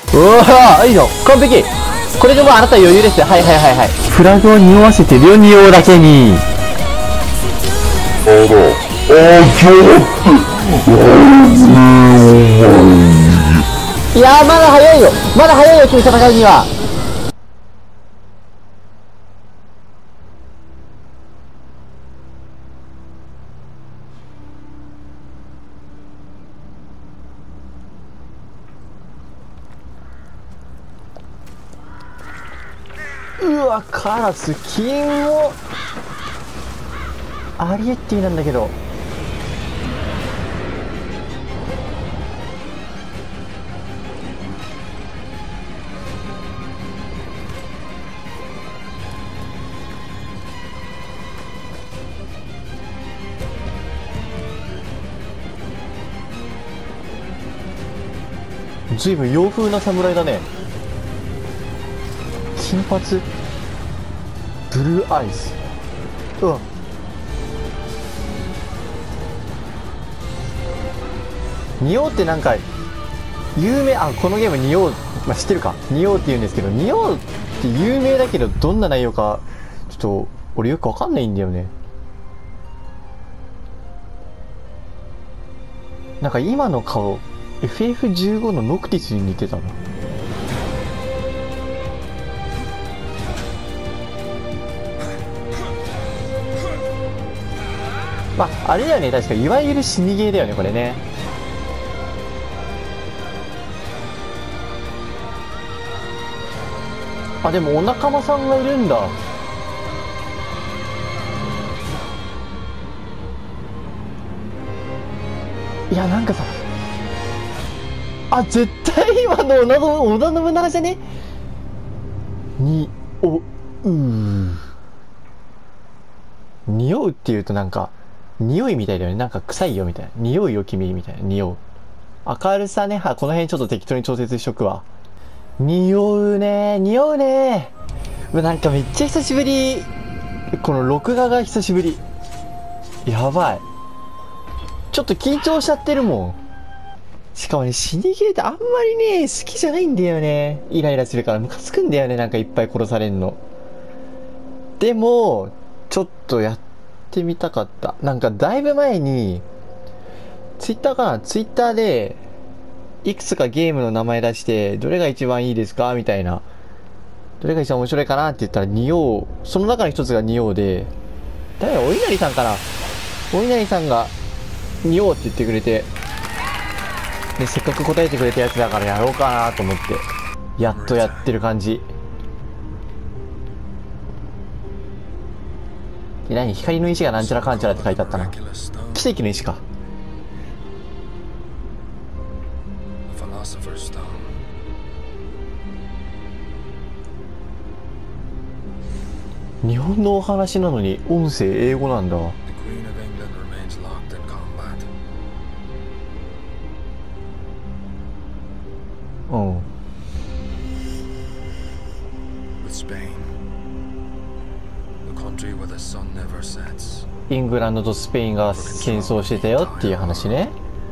うわー、いいの、完璧。これでもうあなた余裕ですよ。はいはいはいはい。フラグを匂わせてるよ、匂うだけに。いやー、まだ早いよ、まだ早いよ、君戦うには。うわ、カラス金をアリエッティなんだけど。ずいぶん洋風な侍だね。金髪ブルーアイス。うわ、匂うってなんか有名、あ、このゲーム匂う、まあ、知ってるか、匂うって言うんですけど、匂うって有名だけどどんな内容かちょっと俺よくわかんないんだよね。なんか今の顔 FF15 のノクティスに似てたな。まああれだよね、確かいわゆる死にゲーだよねこれね。あ、でもお仲間さんがいるんだ。いや、なんかさ、あ、絶対今の織田信長じゃねに、匂うっていうとなんか匂いみたいだよね。なんか臭いよみたいな、匂いよ君みたいな、匂う。明るさね、はこの辺ちょっと適当に調節しとくわ。匂うね、匂うね。なんかめっちゃ久しぶり。この録画が久しぶり。やばい、ちょっと緊張しちゃってるもん。しかもね、死に切れってあんまりね好きじゃないんだよね。イライラするからムカつくんだよね、なんかいっぱい殺されんの。でもちょっとやってみたかった。なんかだいぶ前にツイッターかな、ツイッターでいくつかゲームの名前出してどれが一番いいですかみたいな、どれが一番面白いかなって言ったら仁王、その中の一つが仁王で、誰だ、お稲荷さんかな、お稲荷さんが仁王って言ってくれて、でせっかく答えてくれたやつだからやろうかなと思ってやっとやってる感じ。何、光の石がなんちゃらかんちゃらって書いてあったな。奇跡の石か。日本のお話なのに音声英語なんだ。うん。イングランドとスペインが戦争してたよっていう話ね。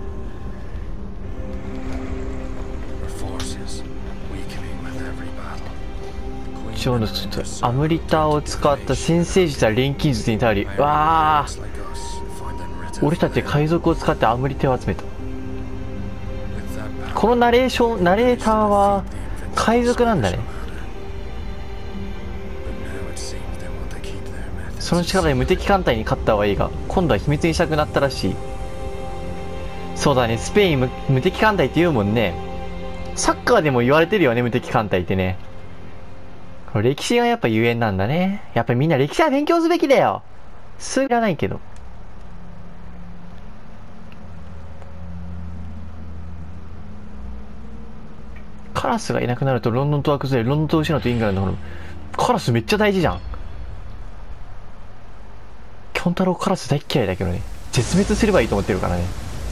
ちょうどちょっとアムリタを使った先制術や錬金術に頼り、わあ、俺たち海賊を使ってアムリタを集めた。このナレーターは海賊なんだね。その力で無敵艦隊に勝ったはいいが、今度は秘密にしたくなったらしい。そうだね、スペイン無敵艦隊って言うもんね。サッカーでも言われてるよね、無敵艦隊ってね。歴史がやっぱゆえんなんだね。やっぱりみんな歴史は勉強すべきだよ。数いらないけど。カラスがいなくなるとロンドン島は崩れ、ロンドン島を失うとイングランドのカラスめっちゃ大事じゃん。キョン太郎カラス大嫌いだけどね、絶滅すればいいと思ってるからね。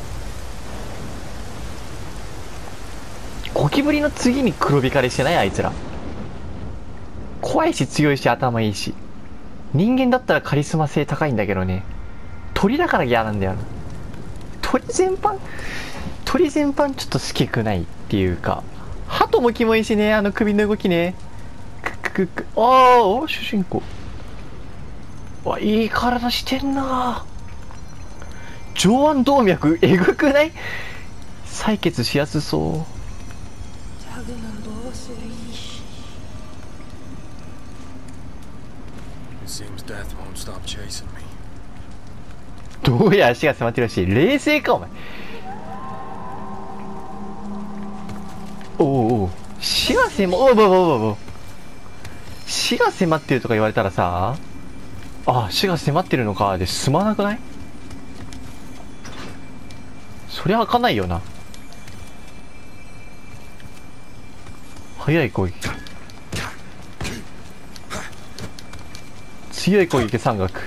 ゴキブリの次に黒光りしてないあいつら。怖いし強いし頭いいし、人間だったらカリスマ性高いんだけどね、鳥だから嫌なんだよな。鳥全般ちょっと好きくないっていうか、 鳩もキモいしね、あの首の動きね。ああ、主人公。わ、いい体してんな。上腕動脈えぐくない？採血しやすそう。どうや足が迫ってるし、冷静かお前。おおお、死が迫、死が迫ってるとか言われたらさ、あ、死が迫ってるのかで済まなくない？そりゃ開かないよな。早い攻撃、強い攻撃山岳。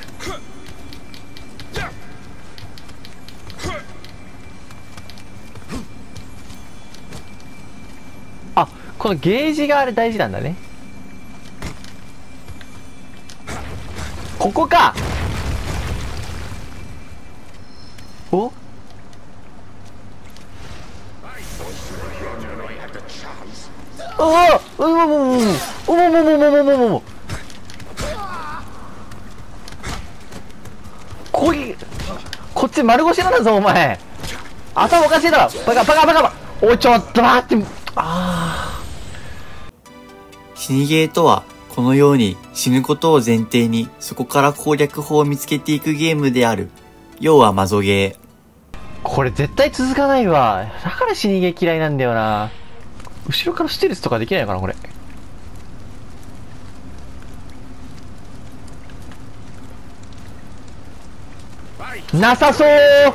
あ、このゲージがあれ大事なんだね。ここか。お、おお、攻撃、こっち丸腰なんだぞお前。頭おかしいだろ。バカ。おい、ちょっと待って。ああ、 死にゲーとはこのように死ぬことを前提にそこから攻略法を見つけていくゲームである。要はマゾゲー。 これ絶対続かないわ。だから死にゲー嫌いなんだよな。後ろからステルスとかできないのかなこれ。なさそう。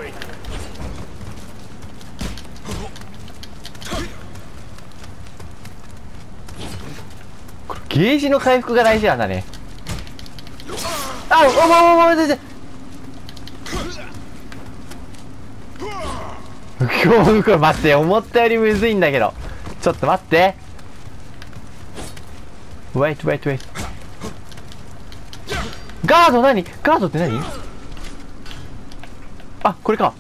ゲージの回復が大事なんだね。あ、今日待って、思ったよりむずいんだけど。ちょっと待って。wait。ガード何？ガードって何？あ、これか。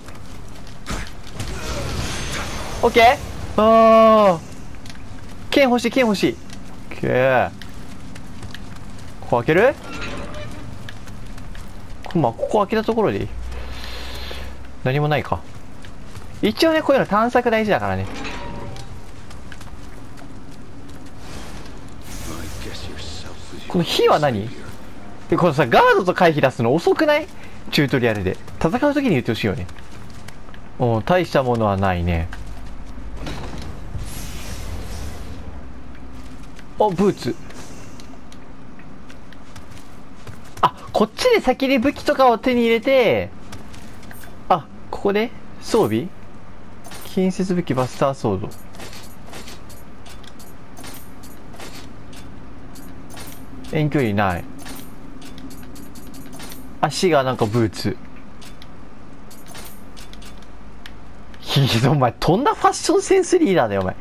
オッケー。ああ。剣欲しい。オッケー。ここ開ける？まあ、ここ開けたところでいい。何もないか。一応ね、こういうの探索大事だからね。この火は何？で、このさ、ガードと回避出すの遅くない？チュートリアルで。戦う時に言ってほしいよね。お、大したものはないね。お、ブーツ。あ、こっちで先に武器とかを手に入れて、あ、ここで装備？近接武器バスターソード。遠距離ない。足がなんかブーツ。お前とんなファッションセンスリーダーだよお前。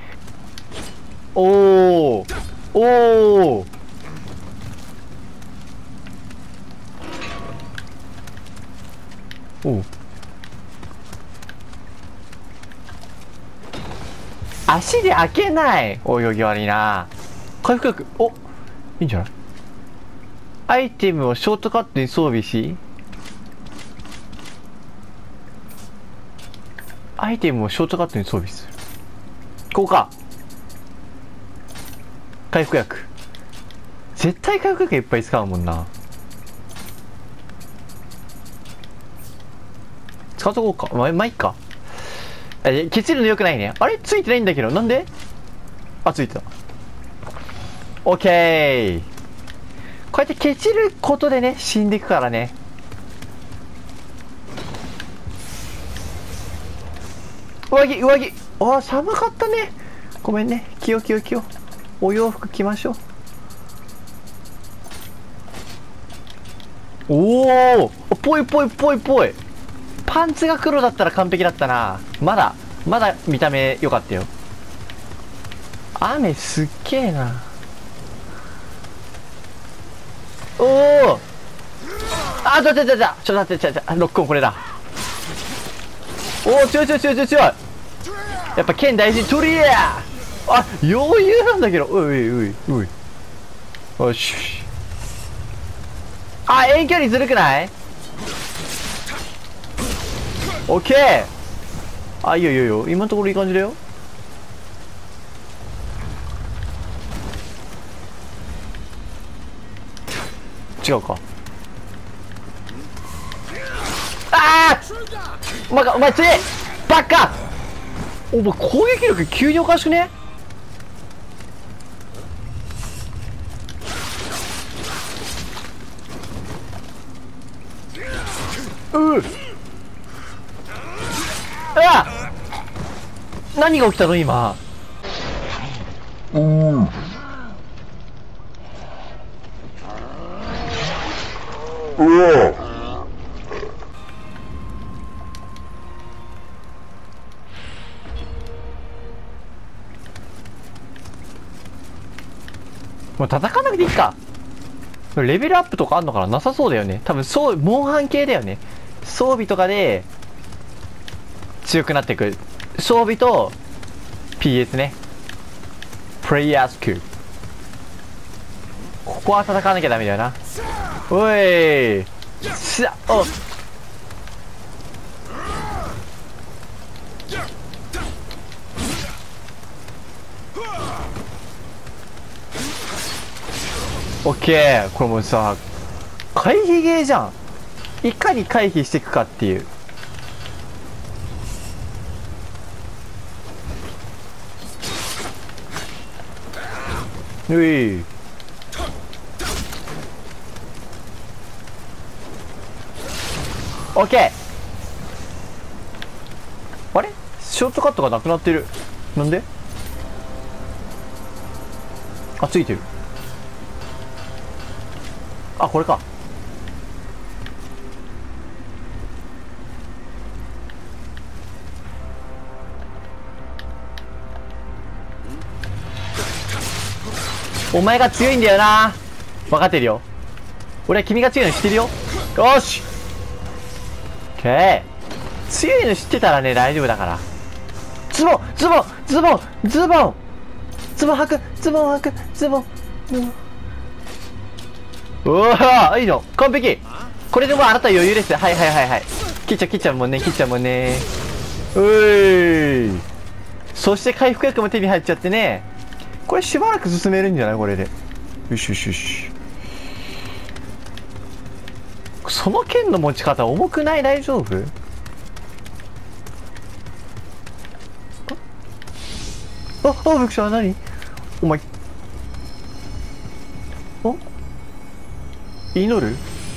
おお。足で開けない。泳ぎ悪いな。回復力、お、いいんじゃない？アイテムをショートカットに装備し、アイテムをショートカットに装備する。ここか。回復薬。絶対回復薬いっぱい使うもんな。使うとこうか。まあいっか。ケチるのよくないね。あれついてないんだけど。なんで？あ、ついてた。オッケー。こうやってケチることでね、死んでいくからね。上着。ああ、寒かったね。ごめんね。気を。お洋服着ましょう。おお、ぽい。パンツが黒だったら完璧だったな。まだ見た目良かったよ。雨すっげえな。おお。あ、ちょっと待って、ロックオンこれだ。おお、強い。やっぱ剣大事。トリアあ、余裕なんだけど。おいおいおい。よし。あ、遠距離ずるくない？オッケー。あ、いいよいいよいいよ。今のところいい感じだよ。違うか。ああ、お前強い。バカ。お前攻撃力急におかしくね？あ、何が起きたの今。もう戦わなくていいか。レベルアップとかあんのかな？なさそうだよね。多分そう、モンハン系だよね。装備とかで強くなっていく。装備と PS ね。プレイヤースキル。ここは戦わなきゃダメだよな。おいしゃお。オッケー。これもうさ、回避ゲーじゃん。いかに回避していくかっていう。うい。オッケー。あれショートカットがなくなってる。なんで？あ、ついてる。あ、これか。お前が強いんだよな。分かってるよ。俺は君が強いの知ってるよ。よし。オッケー。強いの知ってたらね、大丈夫だから。ズボンズボンズボンズボン履くズボン履くズボン。うわ、いいの。完璧。これでもうあなた余裕です。はいはいはいはい。切っちゃうもんね、切っちゃうもんね。うい。そして回復薬も手に入っちゃってね。これしばらく進めるんじゃないこれで。よしよしよし。その剣の持ち方重くない？大丈夫？あ、びっくりした。何？お前。お？祈る？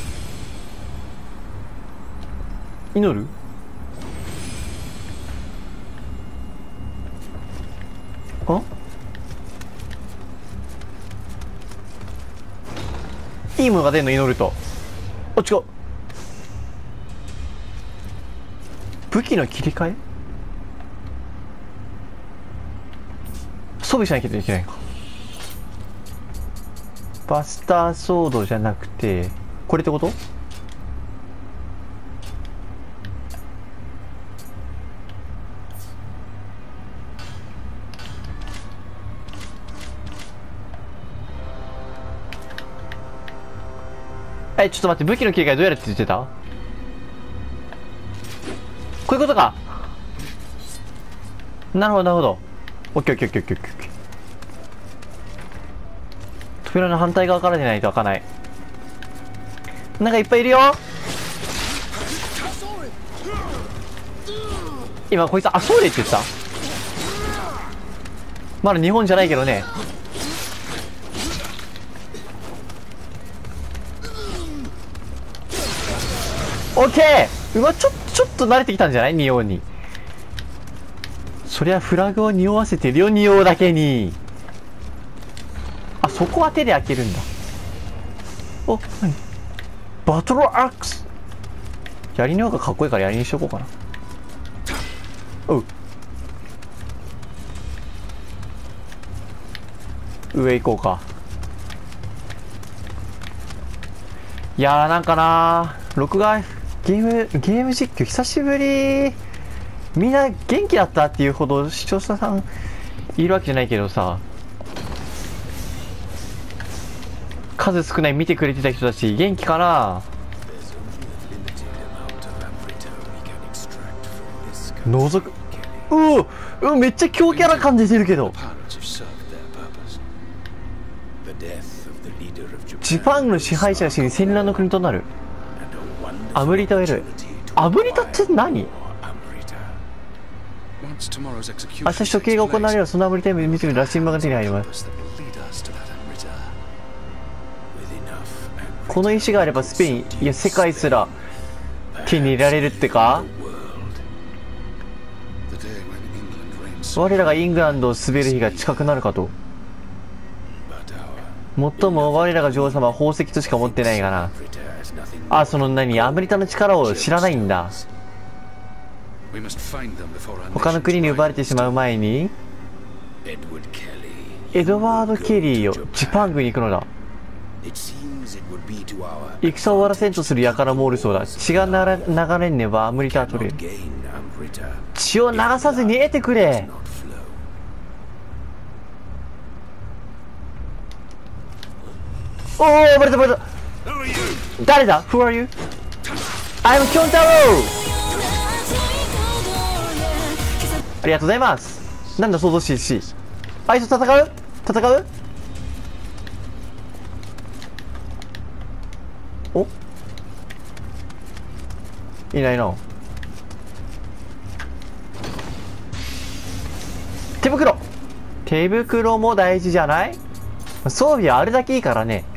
祈る？あ？いいものが出んの？祈ると。あ、違う。武器の切り替え？装備しなきゃいけないか。バスターソードじゃなくてこれってこと？ちょっと待って、武器の切り替えどうやるって言ってた？こういうことか。なるほどなるほど。オッケーオッケーオッケーオッケーオッケー。扉の反対側からでないと開かない。なんかいっぱいいるよ。今こいつあ、そうでって言った？まだ日本じゃないけどね。オッケー。うわ、ちょっと慣れてきたんじゃない？仁王に。そりゃフラグを匂わせてるよ、仁王だけに。あ、そこは手で開けるんだ。お、何？バトルアックス。槍の方がかっこいいから槍にしとこうかな。おう。上行こうか。いやーなんかなー、録画ゲーム実況久しぶり。みんな元気だったっていうほど視聴者さんいるわけじゃないけどさ、数少ない見てくれてた人たち元気かな。覗く。めっちゃ強キャラ感じてるけど。ジパングの支配者が死に戦乱の国となる。アムリタを得る。アムリタって何？明日処刑が行われる。そのアムリタを見つける羅針盤が手に入ります。この石があればスペイン、いや世界すら手に入れられるってか。我らがイングランドを滑る日が近くなるかと。もっとも我らが女王様は宝石としか持ってないがな。あ、その何、アメリカの力を知らないんだ。他の国に奪われてしまう前にエドワード・ケリーよ、ジパングに行くのだ。戦を終わらせんとする輩もおるそうだ。血が流れんねばアムリタは取れる。血を流さずに得てくれ。おお、バレたバレた。誰だ？ Who are you? I'm Kyontaro! ありがとうございます。なんだ想像しいし。あいつ戦う？お？いないな。手袋も大事じゃない？装備はあるだけいいからね。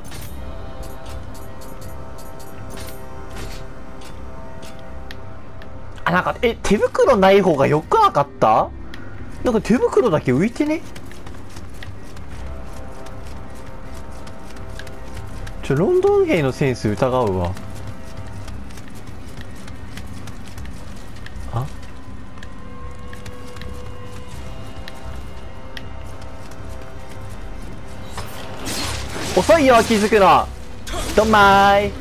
あ、なんか手袋ない方がよくなかった？なんか手袋だけ浮いてね。ロンドン兵のセンス疑うわ。あ、遅いよ気づくの。どんまーい。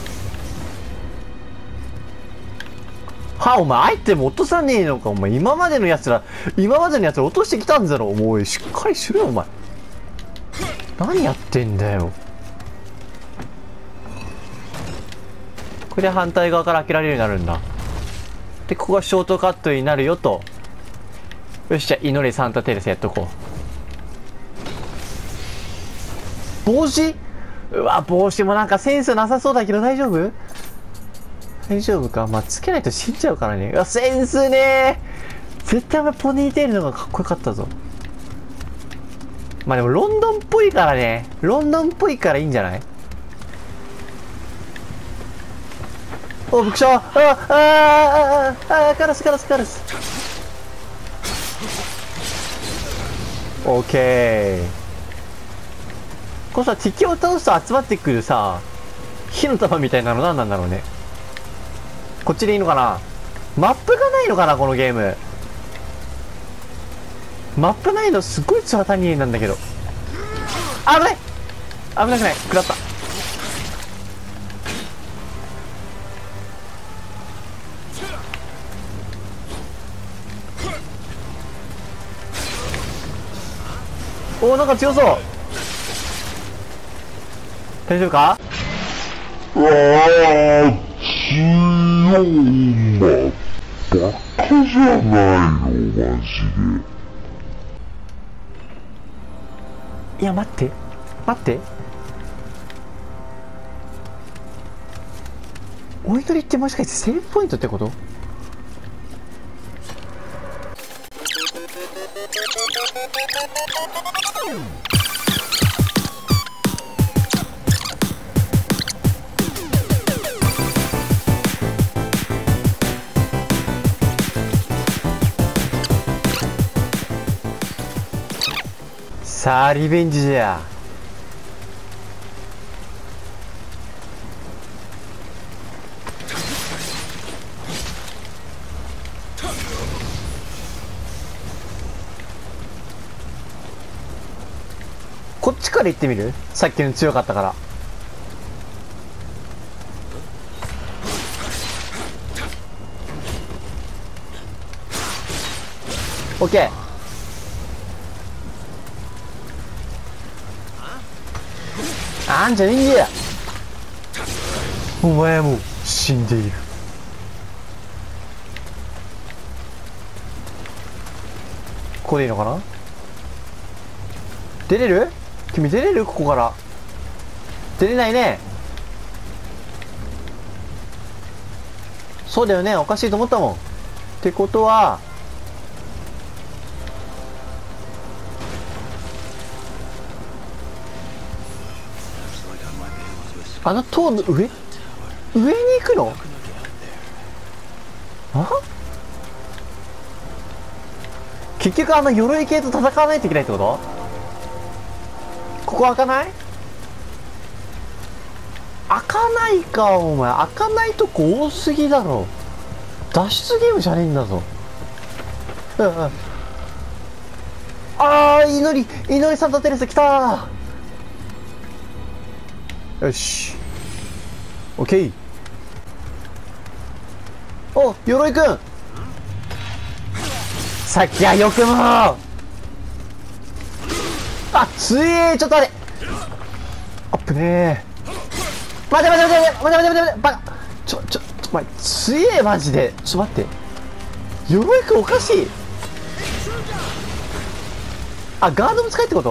は、お前アイテム落とさねえのか。お前今までのやつら落としてきたんだろ。もうしっかりしろよお前。何やってんだよ。これで反対側から開けられるようになるんだ。でここがショートカットになるよと。よし、じゃあ祈れサンタテレサやっとこう。帽子？うわ、帽子もなんかセンスなさそうだけど大丈夫？大丈夫か。まあ、つけないと死んじゃうからね。うわ、センスねー。絶対お前ポニーテールの方がかっこよかったぞ。まあでもロンドンっぽいからね。ロンドンっぽいからいいんじゃない？お、びっくりした。カラス。オッケー。このさ、敵を倒すと集まってくるさ、火の玉みたいなの何なんだろうね。こっちでいいのかな。マップがないのかなこのゲーム。マップないのすごいツハタニエなんだけど。危ない、危なくない。食らった。おー、なんか強そう。大丈夫か？ 強い馬バカじゃないのマジで。 いや待ってお祈りってもしかしてセーブポイントってこと？さあリベンジじゃ。こっちから行ってみる？さっきの強かったから。オッケー。 あんじゃねえんだよ。お前はもう死んでいる。ここでいいのかな。出れる？君出れる？ここから出れないね。そうだよね、おかしいと思ったもん。ってことはあの塔の上に行くの？あ、結局あの鎧系と戦わないといけないってこと？ここ開かない？開かないか。お前開かないとこ多すぎだろ。脱出ゲームじゃねえんだぞ。うんうん。あー、祈りサンタテレス来たー。よし、オッケー。お、鎧くん、さっきはよくも。あ、つえー、ちょっと待って。あっぶねー。待てバカ。お前つえー、マジで。ちょっと待って、鎧くんおかしい。あ、ガードも使えってこと？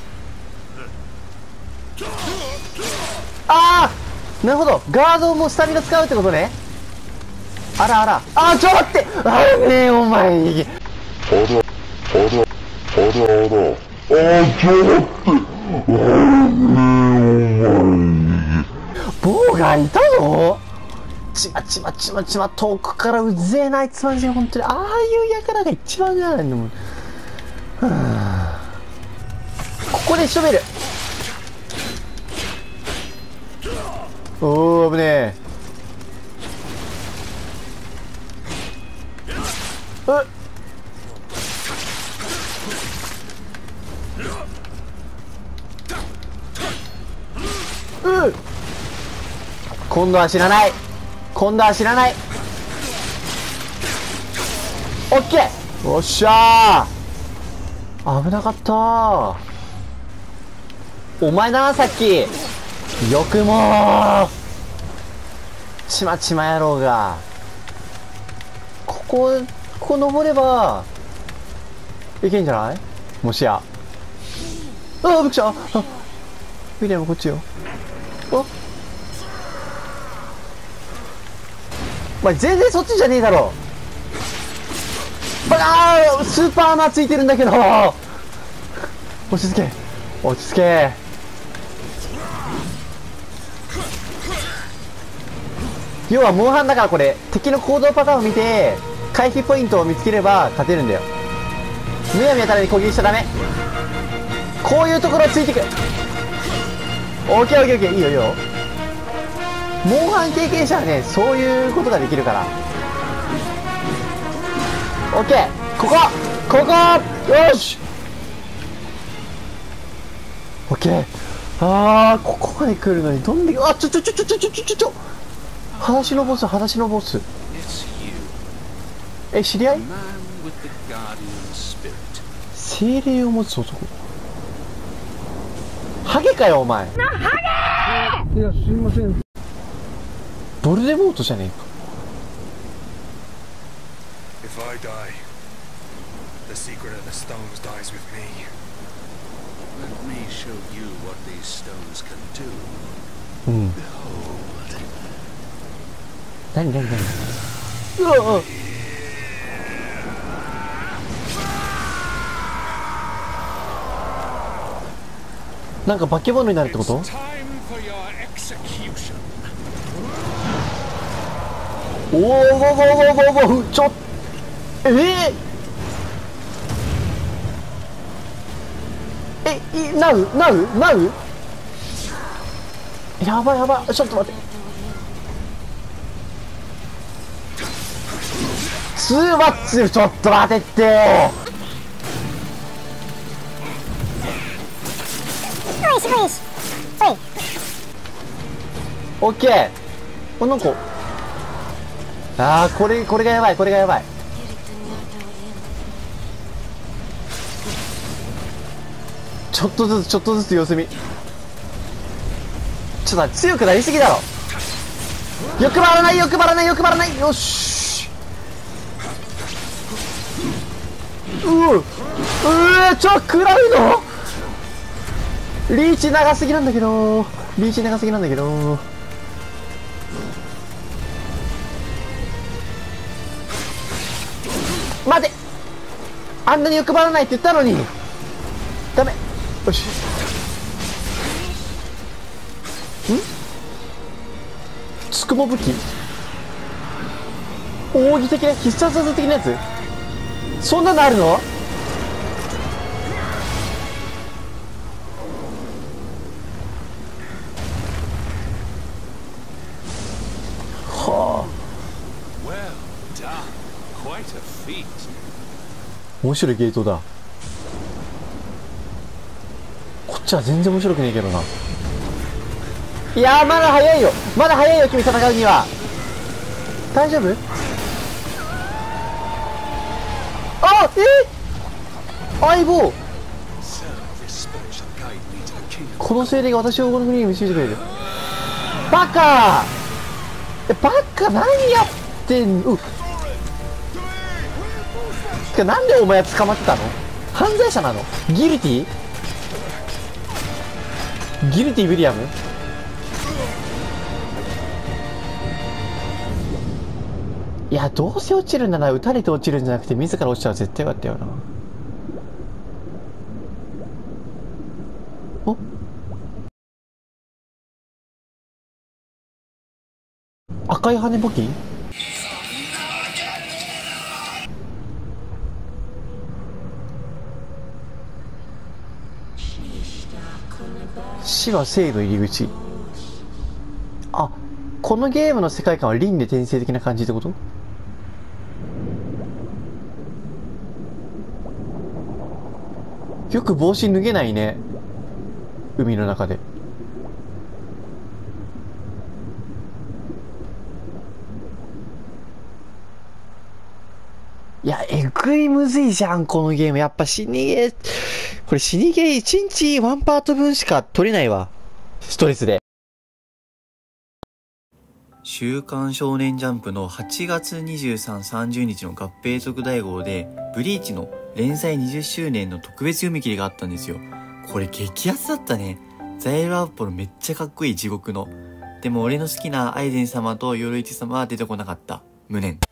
ああ、なるほど、ガードもスタミナ使うってことね。あらあら、あー、ちょっと待って、あれねー、お前。ボーガーいたの？ちま遠くからうぜえなあいつマジで。本当にああいう輩が一番じゃないのも。はあ、ここで仕留める。おお、危ねえ。今度は知らない。オッケー、おっしゃー。危なかったー。お前だな、さっき。よくもー。ちま野郎が。ここ登ればいけんじゃない？もしや。ああ、びっくりした。あ、ウィリアムこっちよ。あ、お前全然そっちじゃねえだろ。バカー、スーパーアーマーついてるんだけど。落ち着け。要はモンハンだから、これ敵の行動パターンを見て回避ポイントを見つければ勝てるんだよ。むやみやたらに攻撃しちゃダメ。こういうところついてく。オッケー、いいよ。モンハン経験者はね、そういうことができるから。オッケー、ここよし、オッケー。あー、ここまで来るのにどんだけ。あ、ちょ裸足のボス。え、知り合い？精霊を持つ男。ハゲかよお前。ハゲ！いや、すいません。ボルデモートじゃねえか。 If I die, the secret of the stones dies with me. Let me show you what these stones can do. うん。 Behold. 何うわ、なんか化け物になるってこと？おお、ちょっ、なうやばい、ちょっと待って。ちょっと待てって。オッケー。この子。あー、これがやばい。ちょっとずつ様子見。 ちょっと待って、強くなりすぎだろ。欲張らない、欲張らない、欲張らない。よし。ちょ、食らうの。リーチ長すぎなんだけど。リーチ長すぎなんだけど。待て、あんなに欲張らないって言ったのに。ダメ。よし。つくも武器、奥義的な必殺技的なやつ、そんなのあるの？はあ、面白いゲートだ。こっちは全然面白くねえけどな。いやー、まだ早いよ、まだ早いよ、君戦うには。大丈夫？あ、相棒。この精霊が私をこの国に導いてくれる。バカバカ、何やってんの。てか、なんでお前は捕まってたの？犯罪者なの？ギルティウィリアム。いや、どうせ落ちるなら撃たれて落ちるんじゃなくて自ら落ちたら絶対よかったよな。お、赤い羽武器？死は生の入り口。あ、このゲームの世界観は輪廻転生的な感じってこと？よく帽子脱げないね、海の中で。いや、えぐいむずいじゃん、このゲーム。やっぱ死にゲー、これ死にゲー1日1パート分しか取れないわ。ストレスで。 週刊少年ジャンプの8月23、30日の合併特大号で、ブリーチの連載20周年の特別読み切りがあったんですよ。これ激アツだったね。ザイルアッポロめっちゃかっこいい、地獄の。でも俺の好きなアイゼン様とヨルイチ様は出てこなかった。無念。